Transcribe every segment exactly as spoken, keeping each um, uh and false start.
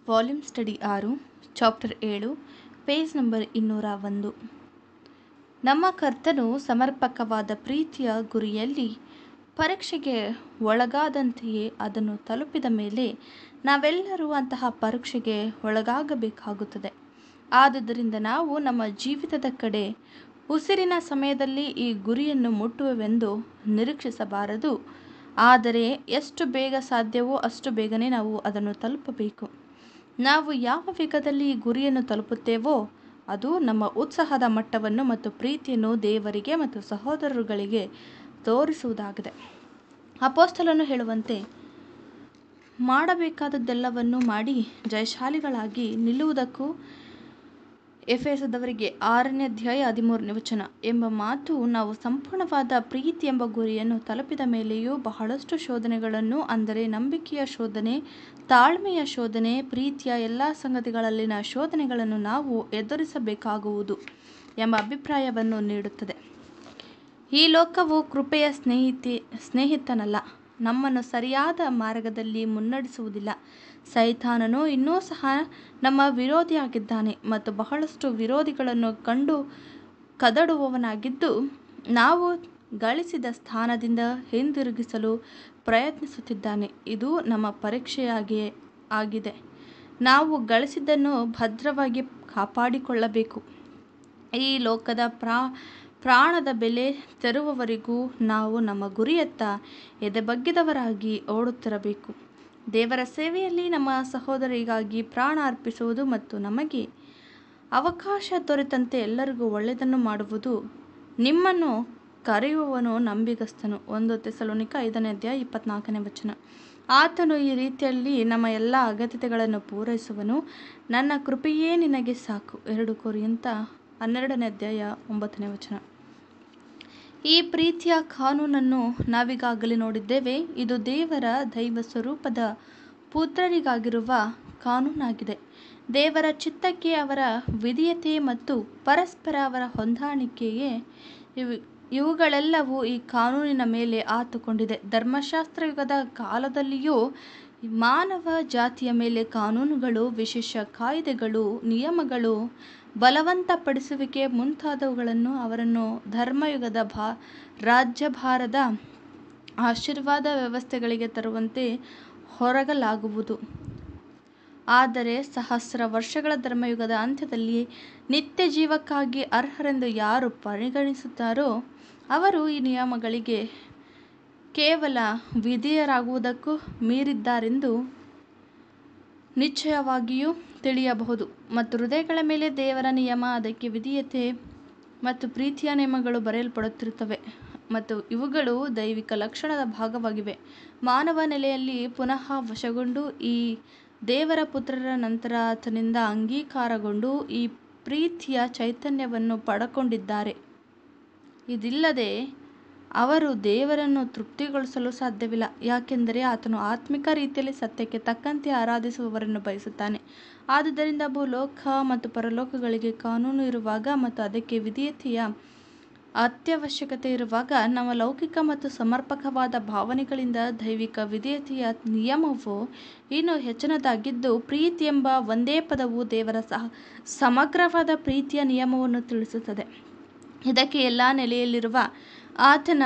Volume study ಆರು, chapter ಏಳು, page number ಇನ್ನೂರ ಒಂದು. ನಮ್ಮ ಕರ್ತನು ಸಮರ್ಪಕವಾದ ಪ್ರೀತಿಯ ಗುರಿಯಲ್ಲಿ ಪರೀಕ್ಷೆಗೆ ಒಳಗಾದಂತೆಯೇ ಅದನ್ನು ತಲುಪಿದ ಮೇಲೆ ನಾವೆಲ್ಲರೂ ಅಂತಹ ಪರೀಕ್ಷೆಗೆ ಒಳಗಾಗಬೇಕಾಗುತ್ತದೆ. ಆದುದರಿಂದ ನಾವು ನಮ್ಮ ಜೀವಿತದ ಕಡೆ ಉಸಿರಿನ ಸಮಯದಲ್ಲಿ ಈ ಗುರಿಯನ್ನು ಮುಟ್ಟುವೆವೆಂದು ನಿರೀಕ್ಷಿಸಬಾರದು. ಆದರೆ ಎಷ್ಟು ಬೇಗ ಸಾಧ್ಯವೋ ಅಷ್ಟು ಬೇಗನೆ ನಾವು ಅದನ್ನು ತಲುಪಬೇಕು. ನಾವು ಯಾವ ವೇಗದಲ್ಲಿ ಈ ಗುರಿಯನ್ನು ತಲುಪುತ್ತೇವೋ ಅದು ನಮ್ಮ ಉತ್ಸಾಹದ ಮಟ್ಟವನ್ನು ಮತ್ತು ಪ್ರೀತಿಯನ್ನು ದೇವರಿಗೆ ಮತ್ತು ಸಹೋದರರುಗಳಿಗೆ ತೋರಿಸುವುದಾಗಿದೆ. ಅಪೊಸ್ತಲನು ಹೇಳುವಂತೆ, ಮಾಡಬೇಕಾದದ್ದೆಲ್ಲವನ್ನೂ ಮಾಡಿ ಜಯಶಾಲಿಗಳಾಗಿ ನಿಲ್ಲುವುದಕ್ಕೂ ಎಫೆಸದವರಿಗೆ ಆರನೇ ಅಧ್ಯಾಯ ಹದಿಮೂರನೇ ವಚನ ಎಂಬ ಮಾತು ನಾವು ಸಂಪೂರ್ಣವಾದ ಪ್ರೀತಿ ಎಂಬ ಗುರಿಯನ್ನು ತಲುಪಿದ ಮೇಲೆಯೂ ಬಹಳಷ್ಟು ಶೋಧನೆಗಳನ್ನು, ಅಂದರೆ ನಂಬಿಕೆಯ ಶೋಧನೆ, ತಾಳ್ಮೆಯ ಶೋಧನೆ, ಪ್ರೀತಿಯ ಎಲ್ಲ ಸಂಗತಿಗಳಲ್ಲಿನ ಶೋಧನೆಗಳನ್ನು ನಾವು ಎದುರಿಸಬೇಕಾಗುವುದು ಎಂಬ ಅಭಿಪ್ರಾಯವನ್ನು ನೀಡುತ್ತದೆ. ಈ ಲೋಕವು ಕೃಪೆಯ ಸ್ನೇಹಿತಿ ಸ್ನೇಹಿತನಲ್ಲ, ನಮ್ಮನ್ನು ಸರಿಯಾದ ಮಾರ್ಗದಲ್ಲಿ ಮುನ್ನಡೆಸುವುದಿಲ್ಲ. ಸೈತಾನನು ಇನ್ನೂ ಸಹ ನಮ್ಮ ವಿರೋಧಿಯಾಗಿದ್ದಾನೆ ಮತ್ತು ಬಹಳಷ್ಟು ವಿರೋಧಿಗಳನ್ನು ಕಂಡು ಕದಡುವವನಾಗಿದ್ದು, ನಾವು ಗಳಿಸಿದ ಸ್ಥಾನದಿಂದ ಹಿಂದಿರುಗಿಸಲು ಪ್ರಯತ್ನಿಸುತ್ತಿದ್ದಾನೆ. ಇದು ನಮ್ಮ ಪರೀಕ್ಷೆಯಾಗಿಯೇ ಆಗಿದೆ. ನಾವು ಗಳಿಸಿದ್ದನ್ನು ಭದ್ರವಾಗಿ ಕಾಪಾಡಿಕೊಳ್ಳಬೇಕು. ಈ ಲೋಕದ ಪ್ರಾ ಪ್ರಾಣದ ಬೆಲೆ ತೆರುವವರೆಗೂ ನಾವು ನಮ್ಮ ಗುರಿಯತ್ತ ಎದೆಬಗ್ಗಿದವರಾಗಿ ಓಡುತ್ತಿರಬೇಕು. ದೇವರ ಸೇವೆಯಲ್ಲಿ ನಮ್ಮ ಸಹೋದರಿಗಾಗಿ ಪ್ರಾಣ ಅರ್ಪಿಸುವುದು ಮತ್ತು ನಮಗೆ ಅವಕಾಶ ದೊರೆತಂತೆ ಎಲ್ಲರಿಗೂ ಒಳ್ಳೆಯದನ್ನು ಮಾಡುವುದು. ನಿಮ್ಮನ್ನು ಕರೆಯುವವನು ನಂಬಿಗಸ್ತನು. ಒಂದು ಥೆಸಲೋನಿಕ ಐದನೇ ಅಧ್ಯಾಯ ಇಪ್ಪತ್ನಾಲ್ಕನೇ ವಚನ. ಆತನು ಈ ರೀತಿಯಲ್ಲಿ ನಮ್ಮ ಎಲ್ಲ ಅಗತ್ಯತೆಗಳನ್ನು ಪೂರೈಸುವನು. ನನ್ನ ಕೃಪೆಯೇ ನಿನಗೆ ಸಾಕು. ಎರಡು ಕೊರಿಂಥ ಹನ್ನೆರಡನೇ ಅಧ್ಯಾಯ ಒಂಬತ್ತನೇ ವಚನ. ಈ ಪ್ರೀತಿಯ ಕಾನೂನನ್ನು ನಾವೀಗಾಗಲೇ ನೋಡಿದ್ದೇವೆ. ಇದು ದೇವರ ದೈವ ಸ್ವರೂಪದ ಪುತ್ರರಿಗಾಗಿರುವ ಕಾನೂನಾಗಿದೆ. ದೇವರ ಚಿತ್ತಕ್ಕೆ ಅವರ ವಿಧೇಯತೆ ಮತ್ತು ಪರಸ್ಪರ ಅವರ ಹೊಂದಾಣಿಕೆಯೇ ಇವು ಇವುಗಳೆಲ್ಲವೂ ಈ ಕಾನೂನಿನ ಮೇಲೆ ಆತುಕೊಂಡಿದೆ. ಧರ್ಮಶಾಸ್ತ್ರಯುಗದ ಕಾಲದಲ್ಲಿಯೂ ಮಾನವ ಜಾತಿಯ ಮೇಲೆ ಕಾನೂನುಗಳು, ವಿಶೇಷ ಕಾಯ್ದೆಗಳು, ನಿಯಮಗಳು, ಬಲವಂತಪಡಿಸುವಿಕೆ ಮುಂತಾದವುಗಳನ್ನು ಅವರನ್ನು ಧರ್ಮಯುಗದ ಭಾ ರಾಜ್ಯಭಾರದ ಆಶೀರ್ವಾದ ವ್ಯವಸ್ಥೆಗಳಿಗೆ ತರುವಂತೆ ಹೊರಗಲಾಗುವುದು. ಆದರೆ ಸಹಸ್ರ ವರ್ಷಗಳ ಧರ್ಮಯುಗದ ಅಂತ್ಯದಲ್ಲಿ ನಿತ್ಯ ಜೀವಕ್ಕಾಗಿ ಅರ್ಹರೆಂದು ಯಾರು ಪರಿಗಣಿಸುತ್ತಾರೋ ಅವರು ಈ ನಿಯಮಗಳಿಗೆ ಕೇವಲ ವಿಧೇಯರಾಗುವುದಕ್ಕೂ ಮೀರಿದ್ದಾರೆಂದು ನಿಶ್ಚಯವಾಗಿಯೂ ತಿಳಿಯಬಹುದು. ಮತ್ತು ಹೃದಯಗಳ ಮೇಲೆ ದೇವರ ನಿಯಮ, ಅದಕ್ಕೆ ವಿಧೇಯತೆ ಮತ್ತು ಪ್ರೀತಿಯ ನಿಯಮಗಳು ಬರೆಯಲ್ಪಡುತ್ತಿರುತ್ತವೆ ಮತ್ತು ಇವುಗಳು ದೈವಿಕ ಲಕ್ಷಣದ ಭಾಗವಾಗಿವೆ. ಮಾನವ ನೆಲೆಯಲ್ಲಿ ಪುನಃ ವಶಗೊಂಡು ಈ ದೇವರ ಪುತ್ರರ ನಂತರ ಆತನಿಂದ ಅಂಗೀಕಾರಗೊಂಡು ಈ ಪ್ರೀತಿಯ ಚೈತನ್ಯವನ್ನು ಪಡಕೊಂಡಿದ್ದಾರೆ. ಇದಿಲ್ಲದೆ ಅವರು ದೇವರನ್ನು ತೃಪ್ತಿಗೊಳಿಸಲು ಸಾಧ್ಯವಿಲ್ಲ, ಯಾಕೆಂದರೆ ಆತನು ಆತ್ಮಿಕ ರೀತಿಯಲ್ಲಿ ಸತ್ಯಕ್ಕೆ ತಕ್ಕಂತೆ ಆರಾಧಿಸುವವರನ್ನು ಬಯಸುತ್ತಾನೆ. ಆದುದರಿಂದ ಭೂಲೋಕ ಮತ್ತು ಪರಲೋಕಗಳಿಗೆ ಕಾನೂನು ಇರುವಾಗ ಮತ್ತು ಅದಕ್ಕೆ ವಿಧೇಯತೆಯ ಅತ್ಯವಶ್ಯಕತೆ ಇರುವಾಗ, ನಮ್ಮ ಲೌಕಿಕ ಮತ್ತು ಸಮರ್ಪಕವಾದ ಭಾವನೆಗಳಿಂದ ದೈವಿಕ ವಿಧೇಯತೆಯ ನಿಯಮವು ಇನ್ನೂ ಹೆಚ್ಚಿನದಾಗಿದ್ದು, ಪ್ರೀತಿ ಎಂಬ ಒಂದೇ ಪದವು ದೇವರ ಸಹ ಸಮಗ್ರವಾದ ಪ್ರೀತಿಯ ನಿಯಮವನ್ನು ತಿಳಿಸುತ್ತದೆ. ಇದಕ್ಕೆ ಎಲ್ಲ ನೆಲೆಯಲ್ಲಿರುವ ಆತನ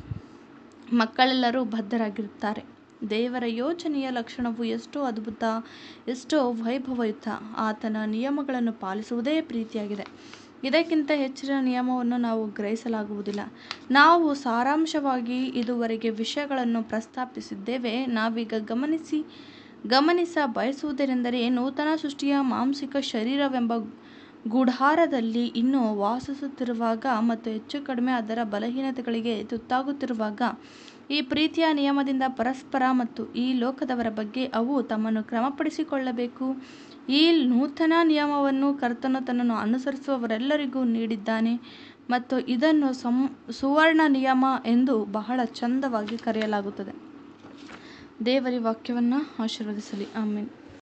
ಮಕ್ಕಳೆಲ್ಲರೂ ಬದ್ಧರಾಗಿರುತ್ತಾರೆ. ದೇವರ ಯೋಜನೆಯ ಲಕ್ಷಣವು ಎಷ್ಟೋ ಅದ್ಭುತ, ಎಷ್ಟೋ ವೈಭವಯುತ. ಆತನ ನಿಯಮಗಳನ್ನು ಪಾಲಿಸುವುದೇ ಪ್ರೀತಿಯಾಗಿದೆ. ಇದಕ್ಕಿಂತ ಹೆಚ್ಚಿನ ನಿಯಮವನ್ನು ನಾವು ಗ್ರಹಿಸಲಾಗುವುದಿಲ್ಲ. ನಾವು ಸಾರಾಂಶವಾಗಿ ಇದುವರೆಗೆ ವಿಷಯಗಳನ್ನು ಪ್ರಸ್ತಾಪಿಸಿದ್ದೇವೆ. ನಾವೀಗ ಗಮನಿಸಿ ಗಮನಿಸ ಬಯಸುವುದೇನೆಂದರೆ, ನೂತನ ಸೃಷ್ಟಿಯ ಮಾಂಸಿಕ ಶರೀರವೆಂಬ ಗುಡಾರದಲ್ಲಿ ಇನ್ನೂ ವಾಸಿಸುತ್ತಿರುವಾಗ ಮತ್ತು ಹೆಚ್ಚು ಕಡಿಮೆ ಅದರ ಬಲಹೀನತೆಗಳಿಗೆ ತುತ್ತಾಗುತ್ತಿರುವಾಗ, ಈ ಪ್ರೀತಿಯ ನಿಯಮದಿಂದ ಪರಸ್ಪರ ಮತ್ತು ಈ ಲೋಕದವರ ಬಗ್ಗೆ ಅವು ತಮ್ಮನ್ನು ಕ್ರಮಪಡಿಸಿಕೊಳ್ಳಬೇಕು. ಈ ನೂತನ ನಿಯಮವನ್ನು ಕರ್ತನು ತನ್ನನ್ನು ಅನುಸರಿಸುವವರೆಲ್ಲರಿಗೂ ನೀಡಿದ್ದಾನೆ ಮತ್ತು ಇದನ್ನು ಸಂ ಸುವರ್ಣ ನಿಯಮ ಎಂದು ಬಹಳ ಚಂದವಾಗಿ ಕರೆಯಲಾಗುತ್ತದೆ. ದೇವರ ವಾಕ್ಯವನ್ನು ಆಶೀರ್ವದಿಸಲಿ. ಆಮೆನ್.